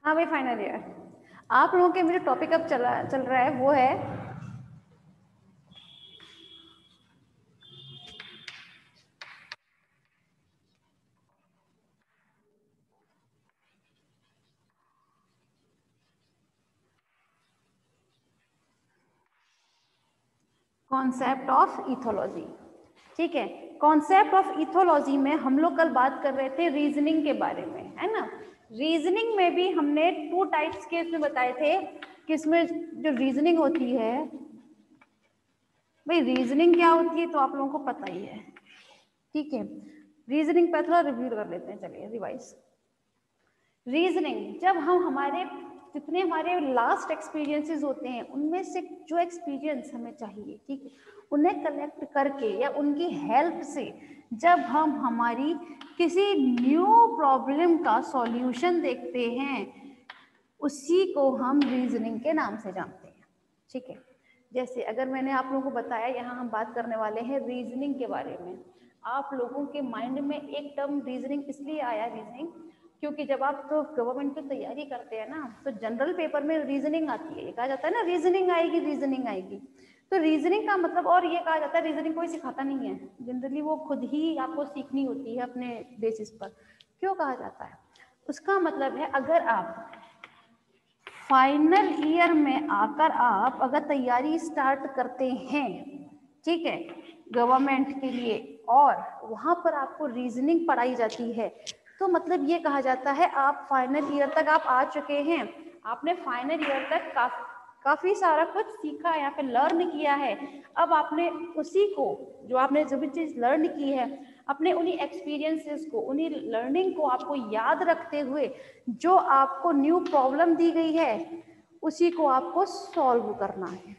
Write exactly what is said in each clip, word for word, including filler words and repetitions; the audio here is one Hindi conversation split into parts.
हाँ भाई फाइनल ईयर। आप लोगों के मेरे टॉपिक अब चला चल रहा है वो है कॉन्सेप्ट ऑफ इथोलॉजी। ठीक है, कॉन्सेप्ट ऑफ इथोलॉजी में हम लोग कल बात कर रहे थे रीजनिंग के बारे में, है ना। रीजनिंग में भी हमने टू टाइप्स के इसमें बताए थे कि इसमें जो रीजनिंग होती है, भाई रीजनिंग क्या होती है तो आप लोगों को पता ही है। ठीक है, रीजनिंग पर थोड़ा रिव्यू कर लेते हैं, चलिए रिवाइज। रीजनिंग, जब हम हमारे जितने हमारे लास्ट एक्सपीरियंसेस होते हैं उनमें से जो एक्सपीरियंस हमें चाहिए, ठीक है, उन्हें कलेक्ट करके या उनकी हेल्प से जब हम हमारी किसी न्यू प्रॉब्लम का सॉल्यूशन देखते हैं, उसी को हम रीजनिंग के नाम से जानते हैं। ठीक है, जैसे अगर मैंने आप लोगों को बताया यहाँ हम बात करने वाले हैं रीजनिंग के बारे में, आप लोगों के माइंड में एक टर्म रीजनिंग इसलिए आया रीजनिंग क्योंकि जब आप तो गवर्नमेंट की तैयारी करते हैं ना तो जनरल पेपर में रीजनिंग आती है, ये कहा जाता है ना रीजनिंग आएगी रीजनिंग आएगी। तो रीजनिंग का मतलब, और ये कहा जाता है रीजनिंग कोई सिखाता नहीं है, जनरली वो खुद ही आपको सीखनी होती है अपने बेसिस पर। क्यों कहा जाता है? उसका मतलब है अगर आप फाइनल ईयर में आकर आप अगर तैयारी स्टार्ट करते हैं, ठीक है, गवर्नमेंट के लिए, और वहां पर आपको रीजनिंग पढ़ाई जाती है, तो मतलब ये कहा जाता है आप फाइनल ईयर तक आप आ चुके हैं, आपने फाइनल ईयर तक का, काफी सारा कुछ सीखा है, यहाँ पे लर्न किया है। अब आपने उसी को, जो आपने जो भी चीज लर्न की है, अपने उन्हीं एक्सपीरियंसेस को, उन्हीं लर्निंग को आपको याद रखते हुए जो आपको न्यू प्रॉब्लम दी गई है उसी को आपको सॉल्व करना है,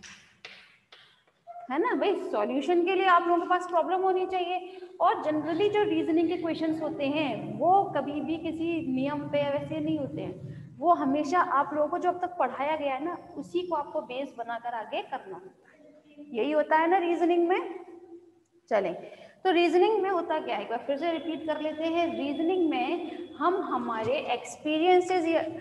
है ना भाई। सॉल्यूशन के लिए आप लोगों के पास प्रॉब्लम होनी चाहिए, और जनरली जो रीजनिंग के क्वेश्चंस होते हैं वो कभी भी किसी नियम पे वैसे नहीं होते हैं, वो हमेशा आप लोगों को जो अब तक पढ़ाया गया है ना उसी को आपको बेस बनाकर आगे करना होता है, यही होता है ना रीजनिंग में। चलें, तो रीजनिंग में होता क्या है, एक बार फिर से रिपीट कर लेते हैं। रीजनिंग में हम हमारे एक्सपीरियंसेस,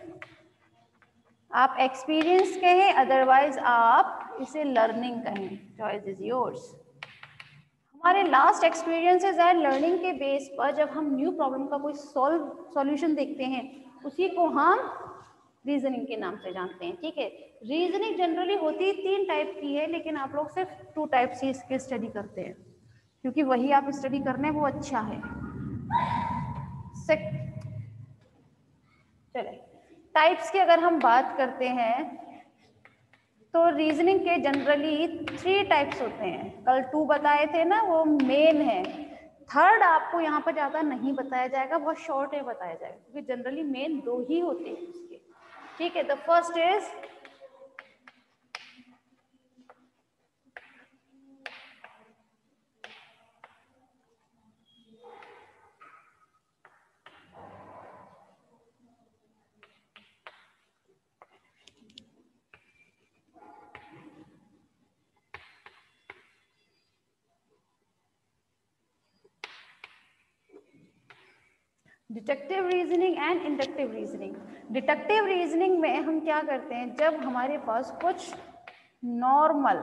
आप एक्सपीरियंस कहें अदरवाइज आप इसे लर्निंग कहें, चॉइस इज योर्स। हमारे लास्ट एक्सपीरियंसेस एंड लर्निंग के बेस पर जब हम न्यू प्रॉब्लम का कोई सॉल्व सॉल्यूशन देखते हैं उसी को हम रीजनिंग के नाम से जानते हैं। ठीक है, रीजनिंग जनरली होती तीन टाइप की है, लेकिन आप लोग सिर्फ टू टाइप से इसके स्टडी करते हैं क्योंकि वही आप स्टडी करने वो अच्छा है। चले, टाइप्स की अगर हम बात करते हैं तो रीजनिंग के जनरली थ्री टाइप्स होते हैं, कल टू बताए थे ना, वो मेन है। थर्ड आपको यहाँ पर ज्यादा नहीं बताया जाएगा, बहुत शॉर्ट में बताया जाएगा क्योंकि जनरली मेन दो ही होते हैं उसके। ठीक है, the first is deductive reasoning and inductive reasoning. Deductive reasoning में हम क्या करते हैं, जब हमारे पास कुछ नॉर्मल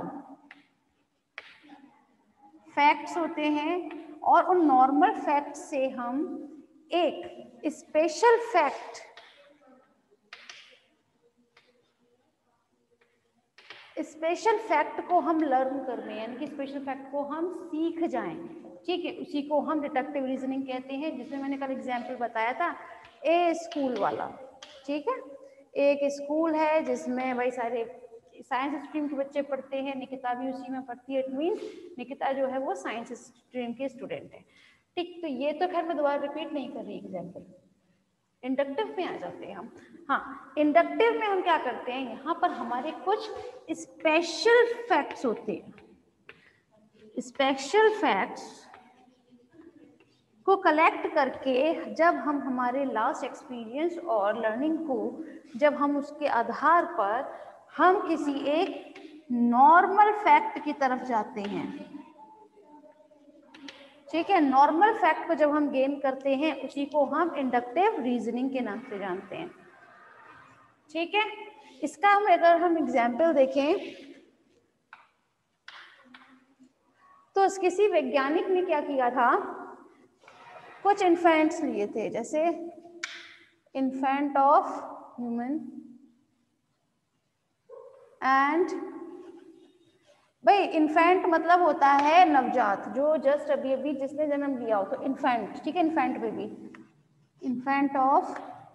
फैक्ट्स होते हैं और उन नॉर्मल फैक्ट से हम एक स्पेशल फैक्ट स्पेशल फैक्ट को हम लर्न कर रहे हैं, यानी कि स्पेशल फैक्ट को हम सीख जाएं। ठीक है, उसी को हम डिडक्टिव रीजनिंग कहते हैं, जिसमें मैंने कल एग्जांपल बताया था ए स्कूल वाला। ठीक है, एक स्कूल है जिसमें भाई सारे साइंस स्ट्रीम के बच्चे पढ़ते हैं, निकिता भी उसी में पढ़ती है, इट मीन्स निकिता जो है वो साइंस स्ट्रीम की स्टूडेंट है। ठीक, तो ये तो खैर मैं दोबारा रिपीट नहीं कर रही एग्जाम्पल, इंडक्टिव में आ जाते हैं हम। हाँ, इंडक्टिव में हम क्या करते हैं, यहाँ पर हमारे कुछ स्पेशल फैक्ट्स होते हैं। स्पेशल फैक्ट्स को कलेक्ट करके जब हम हमारे लास्ट एक्सपीरियंस और लर्निंग को, जब हम उसके आधार पर हम किसी एक नॉर्मल फैक्ट की तरफ जाते हैं। ठीक है, नॉर्मल फैक्ट को जब हम गेन करते हैं उसी को हम इंडक्टिव रीजनिंग के नाम से जानते हैं। ठीक है, इसका हम अगर हम एग्जाम्पल देखें तो किसी वैज्ञानिक ने क्या किया था, कुछ इन्फेंट्स लिए थे, जैसे इन्फेंट ऑफ ह्यूमन एंड, भाई इन्फेंट मतलब होता है नवजात, जो जस्ट अभी अभी जिसने जन्म लिया हो, तो इन्फेंट, ठीक है, infant baby, infant of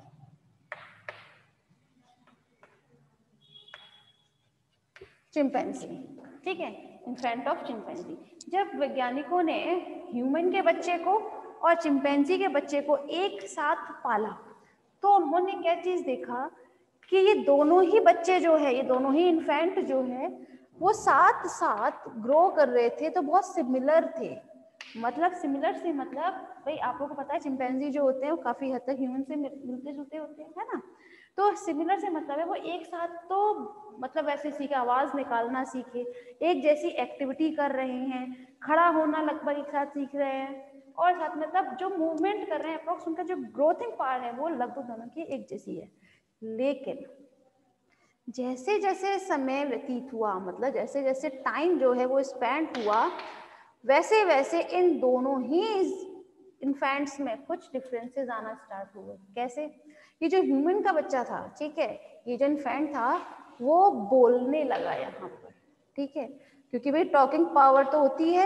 chimpanzee, ठीक है, इन्फेंट ऑफ चिंपैंजी। जब वैज्ञानिकों ने ह्यूमन के बच्चे को और चिंपैंजी के बच्चे को एक साथ पाला, तो उन्होंने क्या चीज देखा कि ये दोनों ही बच्चे जो है, ये दोनों ही इन्फेंट जो है, वो साथ साथ ग्रो कर रहे थे, तो बहुत सिमिलर थे। मतलब सिमिलर से मतलब, भाई आप लोगों को पता है चिंपैंजी जो होते हैं वो काफी हद तक ह्यूमन से मिलते जुलते होते हैं, है ना। तो सिमिलर से मतलब है वो एक साथ तो मतलब वैसे सीखे, आवाज निकालना सीखे, एक जैसी एक्टिविटी कर रहे हैं, खड़ा होना लगभग एक साथ सीख रहे हैं, और साथ मतलब जो मूवमेंट कर रहे हैं अप्रोक्स, उनका जो ग्रोथिंग पार्ट है वो लगभग दोनों की एक जैसी है। लेकिन जैसे जैसे समय व्यतीत हुआ, मतलब जैसे जैसे टाइम जो है वो स्पेंड हुआ, वैसे वैसे इन दोनों ही इन्फेंट्स में कुछ डिफरेंसेस आना स्टार्ट हुए। कैसे? ये जो ह्यूमन का बच्चा था, ठीक है, ये जो इन्फेंट था वो बोलने लगा यहाँ पर, ठीक है, क्योंकि भाई टॉकिंग पावर तो होती है,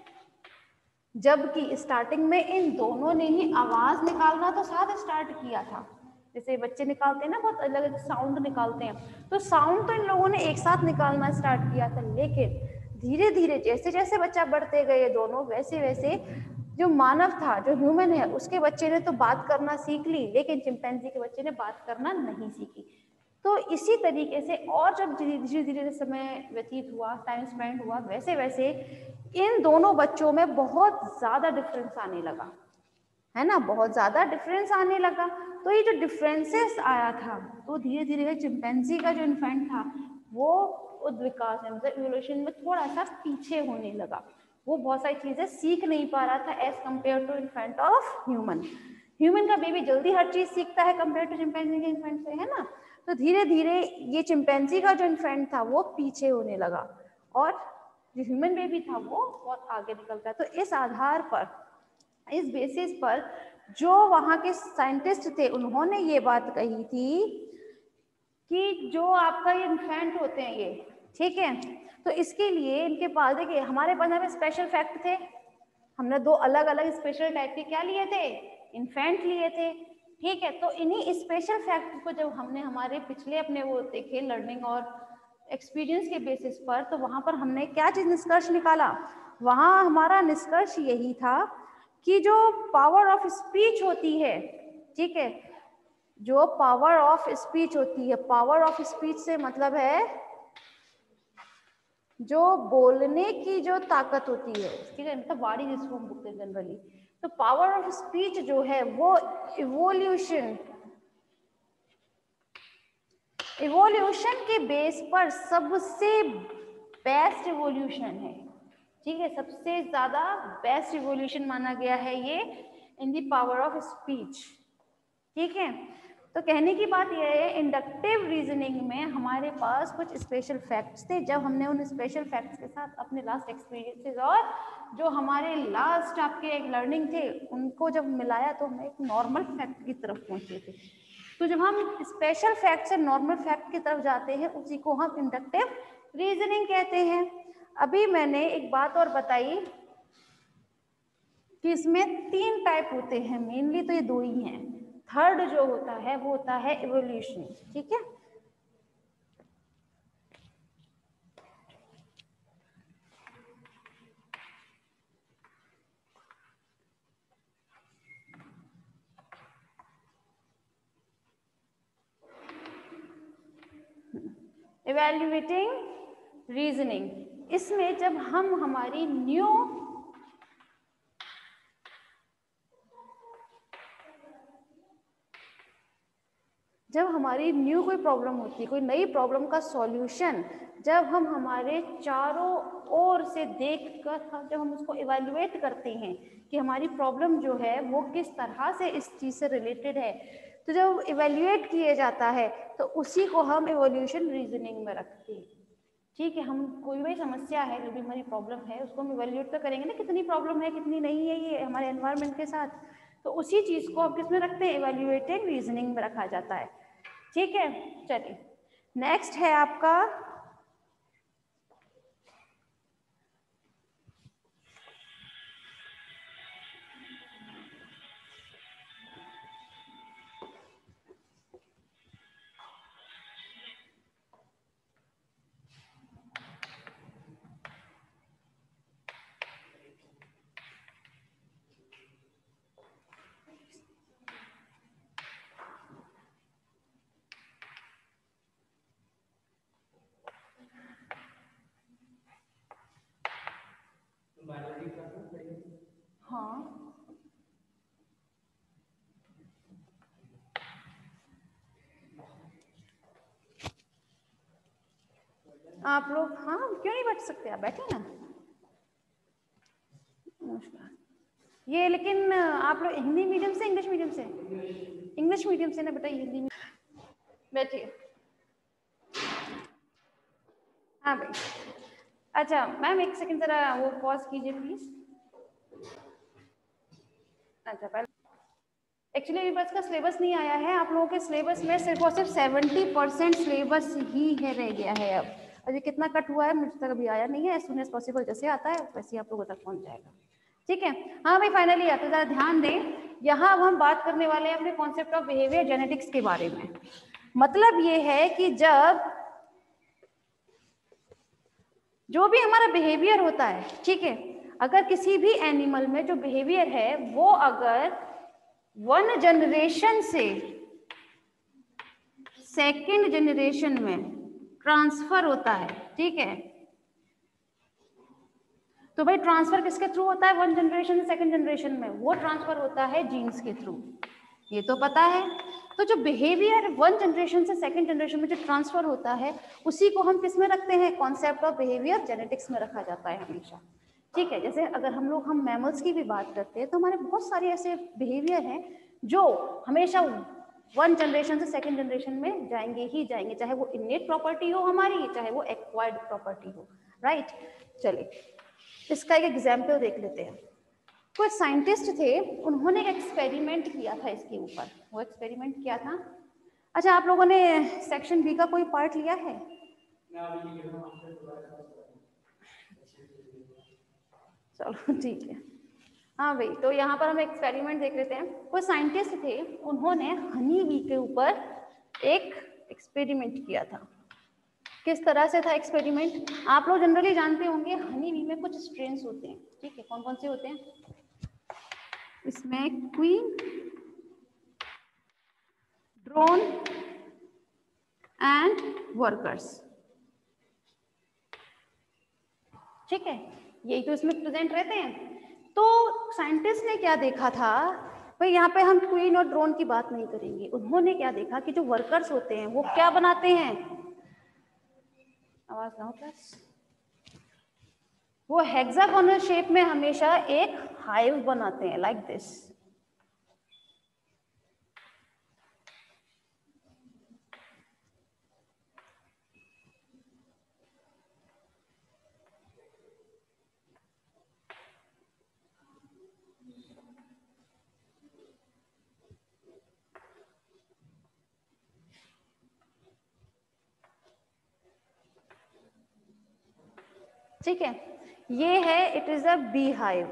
जबकि स्टार्टिंग में इन दोनों ने ही आवाज निकालना तो साथ स्टार्ट किया था। जैसे बच्चे निकालते हैं ना, बहुत अलग अलग साउंड निकालते हैं, तो साउंड तो इन लोगों ने एक साथ निकालना स्टार्ट किया था। लेकिन धीरे धीरे जैसे जैसे बच्चा बढ़ते गए दोनों, वैसे वैसे जो मानव था, जो ह्यूमन है, उसके बच्चे ने तो बात करना सीख ली, लेकिन चिंपैंजी के बच्चे ने बात करना नहीं सीखी। तो इसी तरीके से और जब धीरे धीरे समय व्यतीत हुआ, टाइम स्पेंड हुआ, वैसे वैसे इन दोनों बच्चों में बहुत ज्यादा डिफरेंस आने लगा, है ना, बहुत ज्यादा डिफरेंस आने लगा। तो ये जो डिफरेंसेस आया था, तो धीरे धीरे चिंपैंजी का जो इन्फेंट था वो उद्विकास में, मतलब इवोल्यूशन में थोड़ा सा पीछे होने लगा। वो बहुत सारी चीजें सीख नहीं पा रहा था as compare to infant of human. Human का बेबी जल्दी हर चीज सीखता है कंपेयर टू चिंपैंजी के इन्फेंट से, है ना। तो धीरे धीरे ये चिंपैंजी का जो इन्फेंट था वो पीछे होने लगा, और जो ह्यूमन बेबी था वो बहुत आगे निकल गया। तो इस आधार पर, इस बेसिस पर जो वहाँ के साइंटिस्ट थे, उन्होंने ये बात कही थी कि जो आपका ये इन्फेंट होते हैं ये, ठीक है, तो इसके लिए इनके पास, देखिए हमारे पास यहाँ पे स्पेशल फैक्ट थे, हमने दो अलग अलग स्पेशल टाइप के क्या लिए थे, इन्फेंट लिए थे, ठीक है। तो इन्हीं स्पेशल फैक्ट को जब हमने हमारे पिछले अपने वो देखे लर्निंग और एक्सपीरियंस के बेसिस पर, तो वहां पर हमने क्या चीज निष्कर्ष निकाला, वहां हमारा निष्कर्ष यही था कि जो पावर ऑफ स्पीच होती है, ठीक है, जो पावर ऑफ स्पीच होती है, पावर ऑफ स्पीच से मतलब है जो बोलने की जो ताकत होती है, ठीक है, मतलब वाड़ी जिसको हम बोलते हैं जनरली, तो पावर ऑफ स्पीच जो है वो इवोल्यूशन इवोल्यूशन के बेस पर सबसे बेस्ट इवोल्यूशन है, ठीक है, सबसे ज्यादा बेस्ट इवोल्यूशन माना गया है ये in the power of speech, ठीक है। तो कहने की बात यह है, इंडक्टिव रीजनिंग में हमारे पास कुछ स्पेशल फैक्ट्स थे। जब हमने उन स्पेशल फैक्ट्स के साथ अपने लास्ट एक्सपीरियंसेस और जो हमारे लास्ट आपके एक लर्निंग थे उनको जब मिलाया, तो हम एक नॉर्मल फैक्ट की तरफ पहुंचे थे। तो जब हम स्पेशल फैक्ट से नॉर्मल फैक्ट की तरफ जाते हैं, उसी को हम इंडक्टिव रीजनिंग कहते हैं। अभी मैंने एक बात और बताई कि इसमें तीन टाइप होते हैं, मेनली तो ये दो ही हैं। थर्ड जो होता है वो होता है इवोल्यूशन, ठीक है। इवैल्यूएटिंग रीजनिंग, इसमें जब हम हमारी न्यू जब हमारी न्यू कोई प्रॉब्लम होती है, कोई नई प्रॉब्लम का सॉल्यूशन जब हम हमारे चारों ओर से देखकर जब हम उसको इवैल्यूएट करते हैं कि हमारी प्रॉब्लम जो है वो किस तरह से इस चीज़ से रिलेटेड है, तो जब इवैल्यूएट किया जाता है तो उसी को हम इवोल्यूशन रीजनिंग में रखते हैं। ठीक है, हम कोई भी समस्या है, जो भी हमारी प्रॉब्लम है, उसको हम इवैल्यूएट तो करेंगे ना, कितनी प्रॉब्लम है कितनी नहीं है ये हमारे एनवायरनमेंट के साथ, तो उसी चीज़ को हम किसमें रखते हैं, इवैल्यूएटिंग रीजनिंग में रखा जाता है। ठीक है, चलिए नेक्स्ट है आपका हाँ आप लोग, हाँ क्यों नहीं बैठ सकते, आप बैठे ना। नमस्कार। ये लेकिन आप लोग हिंदी मीडियम से इंग्लिश मीडियम से? इंग्लिश मीडियम से ना बेटा, हिंदी बैठिए। हाँ भाई, अच्छा मैम एक सेकंड जरा वो पॉज कीजिए प्लीज। अच्छा पहले एक्चुअली अभी बस का सिलेबस नहीं आया है, आप लोगों के सिलेबस में सिर्फ और सिर्फ सेवेंटी परसेंट सिलेबस ही है रह गया है। अब अभी कितना कट हुआ है मुझे तक अभी आया नहीं है, एज सुन एज पॉसिबल जैसे आता है वैसे आप लोगों तक पहुंच जाएगा। ठीक है, हाँ भाई फाइनली आता, जरा ध्यान दें, यहाँ अब हम बात करने वाले हैं अपने कॉन्सेप्ट ऑफ बिहेवियर जेनेटिक्स के बारे में। मतलब ये है कि जब जो भी हमारा बिहेवियर होता है, ठीक है, अगर किसी भी एनिमल में जो बिहेवियर है वो अगर वन जनरेशन से सेकंड जनरेशन में ट्रांसफर होता है, ठीक है, तो भाई ट्रांसफर किसके थ्रू होता है, वन जनरेशन से सेकंड जनरेशन में, वो ट्रांसफर होता है जीन्स के थ्रू, ये तो पता है। तो जो बिहेवियर वन जनरेशन से सेकंड जनरेशन में जो ट्रांसफर होता है उसी को हम किस में रखते हैं, कॉन्सेप्ट ऑफ बिहेवियर जेनेटिक्स में रखा जाता है हमेशा। ठीक है, जैसे अगर हम लोग हम मैमल्स की भी बात करते हैं तो हमारे बहुत सारे ऐसे बिहेवियर हैं जो हमेशा वन जनरेशन से सेकंड जनरेशन में जाएंगे ही जाएंगे, चाहे वो इनेट प्रॉपर्टी हो हमारी, चाहे वो एक्वायर्ड प्रॉपर्टी हो, राइट। चलिए इसका एक एग्जाम्पल देख लेते हैं। कुछ साइंटिस्ट थे, उन्होंने एक एक्सपेरिमेंट किया था इसके ऊपर। वो एक्सपेरिमेंट किया था, अच्छा आप लोगों ने सेक्शन बी का कोई पार्ट लिया है? चलो ठीक है, हाँ भाई, तो यहाँ पर हम एक्सपेरिमेंट देख लेते हैं। कुछ साइंटिस्ट थे, उन्होंने हनी बी के ऊपर एक एक्सपेरिमेंट किया था। किस तरह से था एक्सपेरिमेंट, आप लोग जनरली जानते होंगे हनी बी में कुछ स्ट्रेन्स होते हैं, ठीक है, कौन कौन से होते हैं, इसमें क्वीन, ड्रोन एंड वर्कर्स, ठीक है, यही तो इसमें प्रेजेंट रहते हैं। तो साइंटिस्ट ने क्या देखा था, भाई यहाँ पे हम क्वीन और ड्रोन की बात नहीं करेंगे, उन्होंने क्या देखा कि जो वर्कर्स होते हैं वो क्या बनाते हैं, आवाज ना हो प्लस, वो हेक्सागोनल शेप में हमेशा एक हाइव बनाते हैं, लाइक दिस। ठीक है, ये है, it is a bee hive.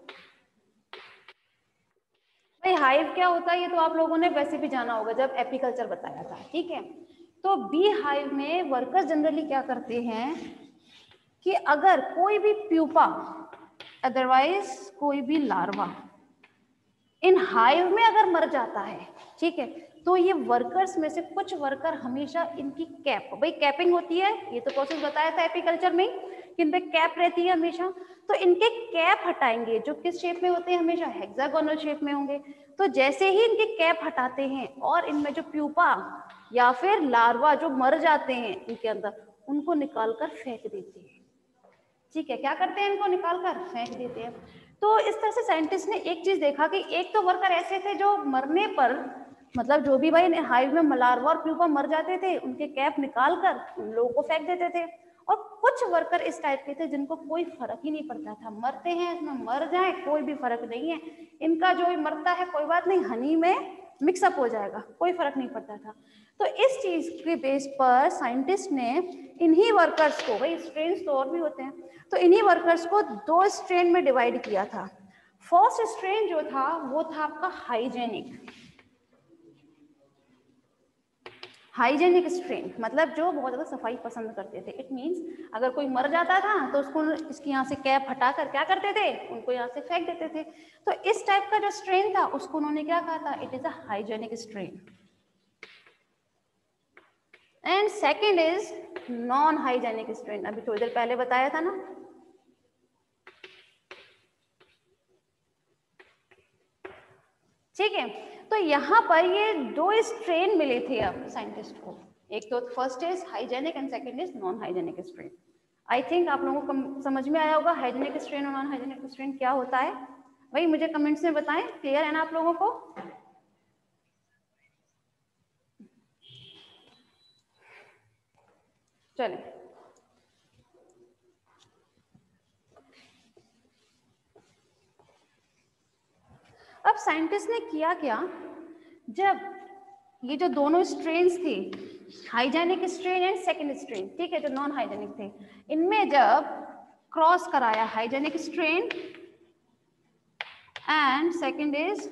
भाई हाइव क्या होता है ये तो आप लोगों ने वैसे भी जाना होगा जब एपीकल्चर बताया था, ठीक है। तो बी हाइव में वर्कर्स जनरली क्या करते हैं कि अगर कोई भी प्यूपा अदरवाइज कोई भी लार्वा इन हाइव में अगर मर जाता है, ठीक है, तो ये वर्कर्स में से कुछ वर्कर हमेशा इनकी कैप, भाई कैपिंग होती है, ये तो प्रोसेस बताया था एपीकल्चर में कि इन पे कैप रहती है हमेशा, तो इनके कैप हटाएंगे जो किस शेप में होते हैं, हमेशा हेक्सागोनल शेप में होंगे। तो जैसे ही इनके कैप हटाते हैं और इनमें जो प्यूपा या फिर लार्वा जो मर जाते हैं इनके अंदर, उनको निकालकर फेंक देते हैं। ठीक है, क्या करते हैं, इनको निकालकर फेंक देते हैं। तो इस तरह से साइंटिस्ट ने एक चीज देखा कि एक तो वर्कर ऐसे थे जो मरने पर, मतलब जो भी भाई हाइव में लार्वा और प्यूपा मर जाते थे, उनके कैप निकालकर उन लोगों को फेंक देते थे। और कुछ वर्कर इस टाइप के थे जिनको कोई फर्क ही नहीं पड़ता था, मरते हैं इसमें मर जाए कोई भी फर्क नहीं है, इनका जो भी मरता है कोई बात नहीं, हनी में मिक्सअप हो जाएगा, कोई फर्क नहीं पड़ता था। तो इस चीज के बेस पर साइंटिस्ट ने इन्हीं वर्कर्स को, भाई स्ट्रेन्स तो और भी होते हैं, तो इन्हीं वर्कर्स को दो स्ट्रेन में डिवाइड किया था। फर्स्ट स्ट्रेन जो था वो था आपका हाइजेनिक, हाइजेनिक स्ट्रेन, मतलब जो बहुत ज्यादा सफाई पसंद करते थे। इट मींस अगर कोई मर जाता था तो उसको इसकी यहाँ से कैप हटाकर क्या करते थे, उनको यहाँ से फेंक देते थे। तो इस टाइप का जो स्ट्रेन था उसको उन्होंने क्या कहा था, it is a hygienic strain. And second is non hygienic strain, अभी थोड़ी देर पहले बताया था ना। ठीक है, तो यहाँ पर ये दो स्ट्रेन मिले थे अब साइंटिस्ट को, एक तो first is hygienic and second is non hygienic strain. I think आप लोगों को समझ में आया होगा हाइजेनिक स्ट्रेन और नॉन हाइजेनिक स्ट्रेन क्या होता है। भाई मुझे कमेंट्स में बताएं, क्लियर है ना आप लोगों को? चलें, अब साइंटिस्ट ने किया क्या, जब ये जो दोनों स्ट्रेन्स थे, hygienic strain and second strain, ठीक है, जो नॉन हाइजेनिक थे, इनमें जब क्रॉस कराया hygienic strain and second is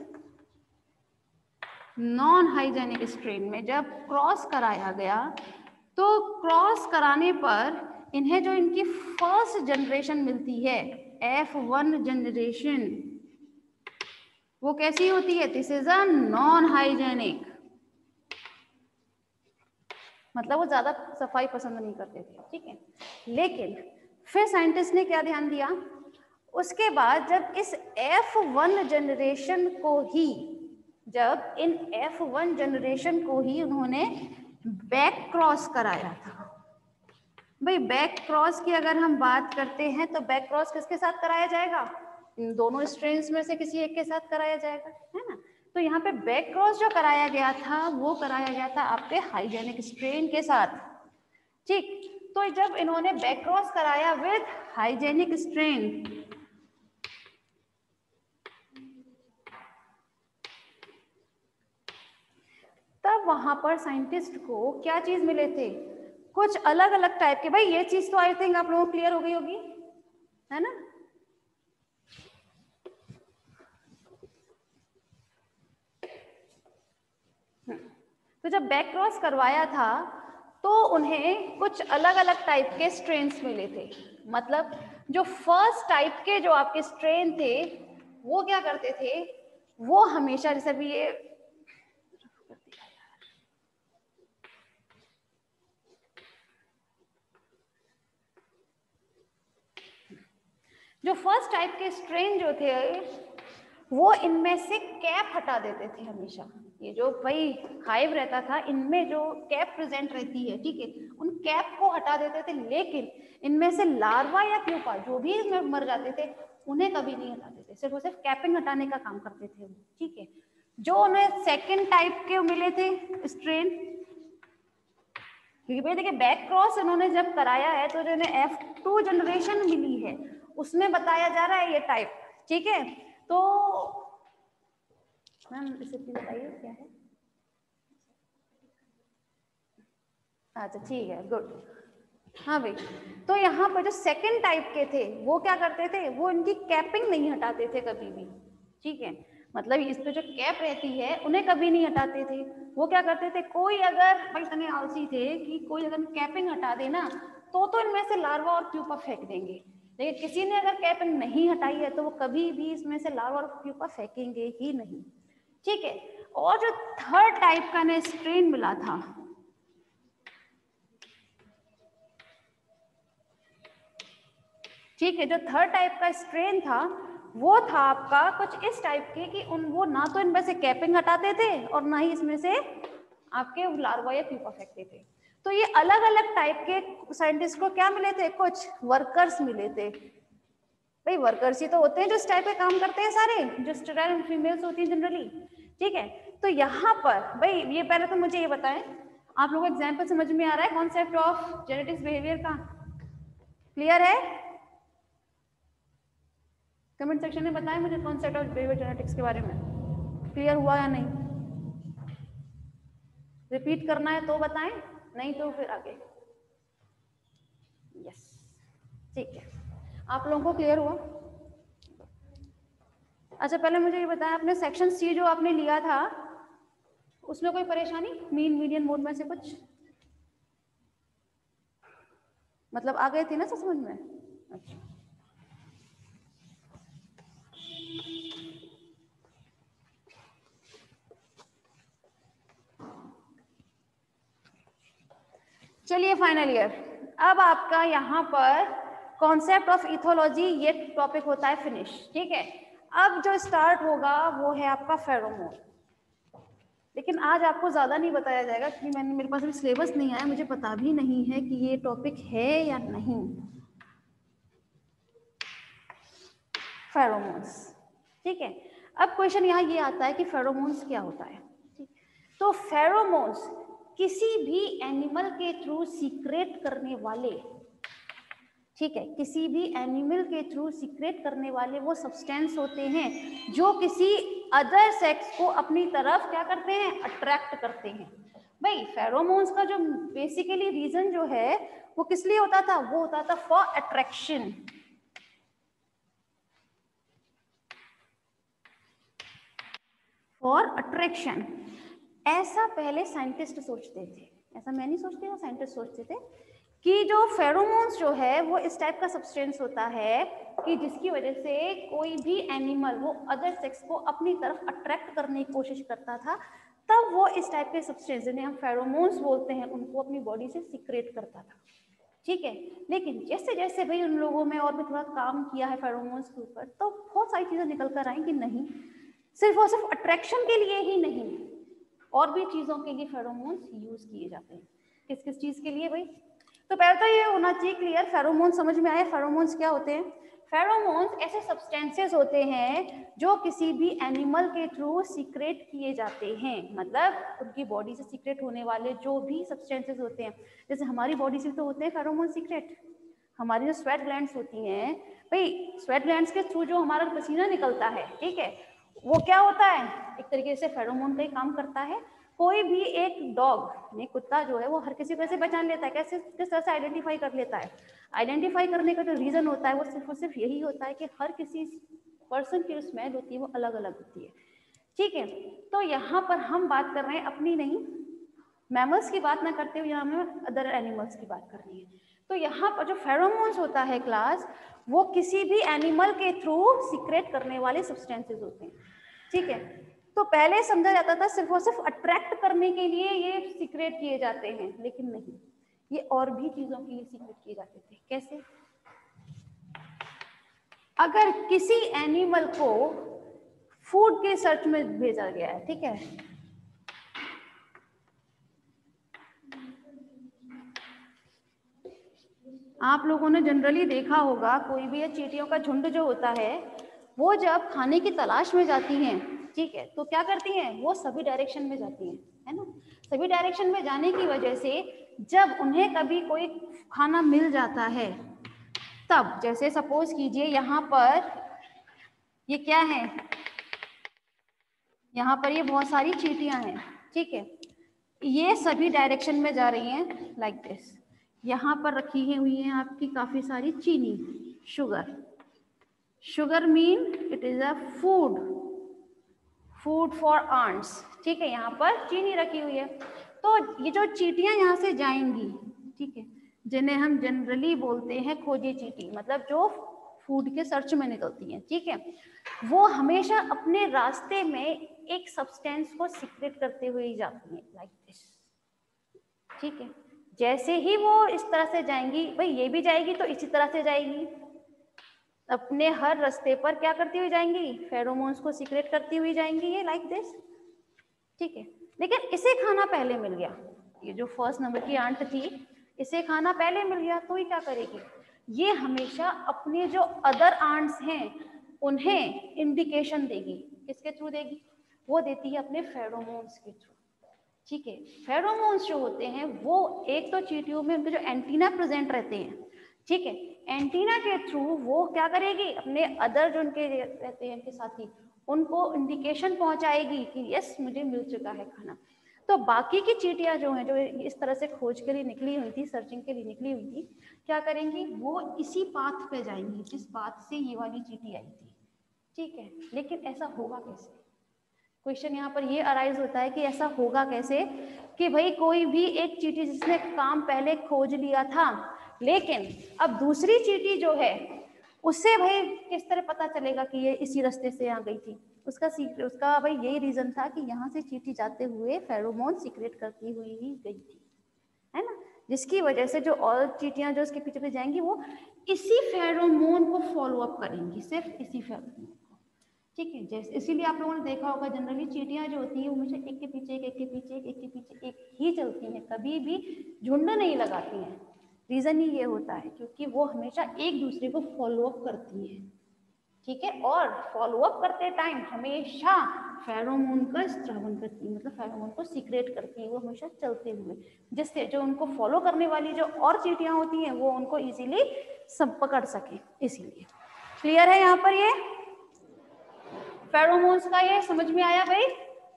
non hygienic strain में जब क्रॉस कराया गया, तो क्रॉस कराने पर इन्हें जो इनकी फर्स्ट जनरेशन मिलती है, एफ वन जनरेशन, वो कैसी होती है, this is a non hygienic, मतलब वो ज्यादा सफाई पसंद नहीं करते थे। ठीक है, लेकिन फिर साइंटिस्ट ने क्या ध्यान दिया, उसके बाद जब इस एफ वन जनरेशन को ही, जब इन एफ वन जनरेशन को ही उन्होंने बैक क्रॉस कराया था। भाई बैक क्रॉस की अगर हम बात करते हैं तो बैक क्रॉस किसके साथ कराया जाएगा, इन दोनों स्ट्रेन्स में से किसी एक के साथ कराया जाएगा, है ना। तो यहाँ पे बैक क्रॉस जो कराया गया था वो कराया गया था आपके हाइजेनिक स्ट्रेन के साथ। ठीक, तो जब इन्होंने बैक क्रॉस कराया विद हाइजेनिक स्ट्रेन, तब वहां पर साइंटिस्ट को क्या चीज मिले थे, कुछ अलग अलग टाइप के। भाई ये चीज तो आई थिंक आप लोगों को क्लियर हो गई होगी, है ना। तो जब बैक क्रॉस करवाया था तो उन्हें कुछ अलग अलग टाइप के स्ट्रेन्स मिले थे। मतलब जो फर्स्ट टाइप के जो आपके स्ट्रेन थे वो क्या करते थे, वो हमेशा, जैसे भी ये जो फर्स्ट टाइप के स्ट्रेन जो थे वो इनमें से कैप हटा देते थे हमेशा। ये जो भाई हाइव रहता था इनमें जो कैप प्रेजेंट रहती है, ठीक है, उन कैप को हटा देते थे, लेकिन इनमें से लार्वा या प्यूपा जो भी इसमें मर जाते थे उन्हें कभी नहीं हटाते थे, सिर्फ और सिर्फ कैपिंग हटाने का काम करते थे। ठीक है, जो उन्हें सेकेंड टाइप के मिले थे स्ट्रेन, क्योंकि भाई देखिए बैक क्रॉस इन्होंने जब कराया है तो जो इन्हें एफ टू जनरेशन मिली है उसमें बताया जा रहा है ये टाइप। ठीक है, तो मैम रेसिपी बताइए क्या है। अच्छा ठीक है, गुड। हाँ भाई, तो यहाँ पर जो सेकंड टाइप के थे वो क्या करते थे, वो इनकी कैपिंग नहीं हटाते थे कभी भी। ठीक है, मतलब इस पे जो कैप रहती है उन्हें कभी नहीं हटाते थे। वो क्या करते थे, कोई अगर भाई इतने आलसी थे कि कोई अगर कैपिंग हटा देना तो तो इनमें से लार्वा और प्यूपा फेंक देंगे, लेकिन किसी ने अगर कैपिंग नहीं हटाई है तो वो कभी भी इसमें से लार्वा और प्यूपा फेंकेंगे ही नहीं। ठीक है, और जो थर्ड टाइप का ने स्ट्रेन मिला था, ठीक है, जो थर्ड टाइप का स्ट्रेन था वो था आपका कुछ इस टाइप के कि उन वो ना तो इनमें से कैपिंग हटाते थे और ना ही इसमें से आपके लार्वा या प्यूपा फेंकते थे। तो ये अलग अलग टाइप के साइंटिस्ट को क्या मिले थे, कुछ वर्कर्स मिले थे। भाई वर्कर्स ही तो होते हैं जो इस टाइप के काम करते हैं सारे, जो स्टेराइल फीमेल्स होती हैं जनरली, ठीक है। तो यहाँ पर भाई ये पहले तो मुझे ये बताएं, आप लोगों को एग्जाम्पल समझ में आ रहा है कॉन्सेप्ट ऑफ जेनेटिक्स बिहेवियर का, क्लियर है? कमेंट सेक्शन में बताएं मुझे कॉन्सेप्ट ऑफ बिहेवियर जेनेटिक्स के बारे में, क्लियर हुआ या नहीं? रिपीट करना है तो बताएं, नहीं तो फिर आगे। यस, ठीक है, आप लोगों को क्लियर हुआ? अच्छा पहले मुझे ये बताएं, आपने सेक्शन सी जो आपने लिया था उसमें कोई परेशानी, मीन मीडियन मोड में से कुछ मतलब आ गए थे ना सब समझ में? अच्छा चलिए फाइनल ईयर, अब आपका यहाँ पर कॉन्सेप्ट ऑफ इथोलॉजी ये टॉपिक होता है फिनिश, ठीक है। अब जो स्टार्ट होगा वो है आपका फेरोमोन, लेकिन आज आपको ज्यादा नहीं बताया जाएगा क्योंकि मैंने मेरे पास अभी सिलेबस नहीं आया, मुझे पता भी नहीं है कि ये टॉपिक है या नहीं। फेरोमोन्स, ठीक है। अब क्वेश्चन यहाँ ये आता है कि फेरोमोन्स क्या होता है, ठीक। तो फेरोमोन्स किसी भी एनिमल के थ्रू सीक्रेट करने वाले, ठीक है, किसी भी एनिमल के थ्रू सीक्रेट करने वाले वो सब्सटेंस होते हैं जो किसी अदर सेक्स को अपनी तरफ क्या करते हैं, अट्रैक्ट करते हैं। भाई फेरोमोन्स का जो बेसिकली रीजन जो है वो किस लिए होता था, वो होता था फॉर अट्रैक्शन, फॉर अट्रैक्शन। ऐसा पहले साइंटिस्ट सोचते थे, ऐसा मैं नहीं सोचती था, साइंटिस्ट सोचते थे कि जो फेरोमोन्स जो है वो इस टाइप का सब्सटेंस होता है कि जिसकी वजह से कोई भी एनिमल वो अदर सेक्स को अपनी तरफ अट्रैक्ट करने की कोशिश करता था, तब वो इस टाइप के सब्सटेंस जिन्हें हम फेरोमोन्स बोलते हैं उनको अपनी बॉडी से सीक्रेट करता था, ठीक है। लेकिन जैसे जैसे भाई उन लोगों में और भी थोड़ा काम किया है फेरोमोन्स के ऊपर, तो बहुत सारी चीजें निकल कर आई कि नहीं, सिर्फ और सिर्फ अट्रैक्शन के लिए ही नहीं, और भी चीजों के लिए फेरोमोन्स यूज किए जाते हैं। किस किस चीज के लिए भाई? तो पहले तो ये होना चाहिए क्लियर, फेरोमोन्स समझ में आए, फेरोमोन्स क्या होते हैं? फेरोमोन्स ऐसे सब्सटेंसेस होते हैं जो किसी भी एनिमल के थ्रू सीक्रेट किए जाते हैं, मतलब उनकी बॉडी से सीक्रेट होने वाले जो भी सब्सटेंसेस होते हैं। जैसे हमारी बॉडी से तो होते हैं फेरोमोन सीक्रेट, हमारी जो स्वेट ग्लैंड्स होती हैं, भाई स्वेट ग्लैंड्स के थ्रू जो हमारा पसीना निकलता है, ठीक है, वो क्या होता है, एक तरीके से फेरोमोन का ही काम करता है। कोई भी एक डॉग यानी कुत्ता जो है वो हर किसी को कैसे पहचान लेता है, कैसे किस तरह से आइडेंटिफाई कर लेता है? आइडेंटिफाई करने का जो रीजन होता है वो सिर्फ और सिर्फ यही होता है कि हर किसी पर्सन की जो स्मेल होती है वो अलग अलग होती है, ठीक है। तो यहाँ पर हम बात कर रहे हैं अपनी नहीं, मैमल्स की बात ना करते हुए यहाँ हमें अदर एनिमल्स की बात करनी है। तो यहाँ पर जो फेरोमोन्स होता है क्लास, वो किसी भी एनिमल के थ्रू सीक्रेट करने वाले सब्सटेंसेस होते हैं, ठीक है। तो पहले समझा जाता था सिर्फ और सिर्फ अट्रैक्ट करने के लिए ये सीक्रेट किए जाते हैं, लेकिन नहीं, ये और भी चीजों के लिए सीक्रेट किए जाते थे। कैसे? अगर किसी एनिमल को फूड के सर्च में भेजा गया है, ठीक है, आप लोगों ने जनरली देखा होगा कोई भी चींटियों का झुंड जो होता है वो जब खाने की तलाश में जाती हैं, ठीक है, तो क्या करती हैं, वो सभी डायरेक्शन में जाती हैं, है ना। सभी डायरेक्शन में जाने की वजह से जब उन्हें कभी कोई खाना मिल जाता है, तब जैसे सपोज कीजिए यहाँ पर ये क्या है, यहाँ पर ये बहुत सारी चींटियां हैं, ठीक है, ये सभी डायरेक्शन में जा रही हैं लाइक दिस। यहाँ पर रखी हुई हैं आपकी काफी सारी चीनी, sugar. Sugar mean it is a food, food for ants, ठीक है, यहाँ पर चीनी रखी हुई है। तो ये जो चींटियां यहाँ से जाएंगी, ठीक है, जिन्हें हम जनरली बोलते हैं खोजी चींटी, मतलब जो फूड के सर्च में निकलती हैं, ठीक है, वो हमेशा अपने रास्ते में एक सब्सटेंस को सीक्रेट करते हुए ही जाती हैं लाइक दिस, ठीक है। जैसे ही वो इस तरह से जाएंगी, भाई ये भी जाएगी तो इसी तरह से जाएगी, अपने हर रास्ते पर क्या करती हुई जाएंगी, फेरोमोन्स को सीक्रेट करती हुई जाएंगी, ये लाइक दिस, ठीक है। लेकिन इसे खाना पहले मिल गया, ये जो फर्स्ट नंबर की आंट थी, इसे खाना पहले मिल गया, तो ये क्या करेगी, ये हमेशा अपने जो अदर आंट्स हैं उन्हें इंडिकेशन देगी, किसके थ्रू देगी, वो देती है अपने फेरोमोन्स के थ्रू, ठीक है। फेरोमोन्स जो होते हैं वो एक तो चींटियों में उनके जो एंटीना प्रेजेंट रहते हैं, ठीक है, एंटीना के थ्रू वो क्या करेगी, अपने अदर जो उनके रहते हैं उनके साथी, उनको इंडिकेशन पहुंचाएगी कि यस मुझे मिल चुका है खाना। तो बाकी की चींटियां जो हैं, जो इस तरह से खोज के लिए निकली हुई थी, सर्चिंग के लिए निकली हुई थी, क्या करेंगी, वो इसी पाथ पे जाएंगी जिस पाथ से ये वाली चींटी आई थी, ठीक है। लेकिन ऐसा होगा कैसे, क्वेश्चन यहाँ पर ये अराइज होता है कि ऐसा होगा कैसे कि भाई कोई भी एक चींटी जिसने काम पहले खोज लिया था, लेकिन अब दूसरी चींटी जो है उससे भाई किस तरह पता चलेगा कि ये इसी रास्ते से यहाँ गई थी, उसका उसका भाई यही रीजन था कि यहाँ से चींटी जाते हुए फेरोमोन सीक्रेट करती हुई ही गई थी, है ना, जिसकी वजह से जो और चींटियां जो उसके पीछे पीछे जाएंगी वो इसी फेरोमोन को फॉलो अप करेंगी, सिर्फ इसी फेरोमोन, ठीक है। जैसे इसीलिए आप लोगों ने देखा होगा जनरली चींटियां जो होती है वो हमेशा एक के पीछे एक, एक के पीछे एक, एक के पीछे एक ही चलती हैं, कभी भी झुंड नहीं लगाती हैं। रीजन ही ये होता है क्योंकि वो हमेशा एक दूसरे को फॉलो अप करती हैं, ठीक है, और फॉलो अप करते टाइम हमेशा फेरोमोन का स्त्रावन करती है, मतलब फेरोमोन को सीक्रेट करती है वो हमेशा चलते हुए, जिससे जो उनको फॉलो करने वाली जो और चींटियां होती हैं वो उनको इजीली सब पकड़ सके, इसीलिए। क्लियर है यहाँ पर ये फेरोमोन्स का, ये समझ में आया भाई,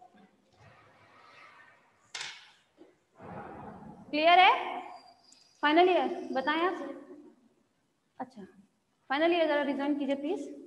क्लियर है, फाइनल ईयर बताएं आप, अच्छा फाइनल ईयर जरा रिजाइन कीजिए प्लीज।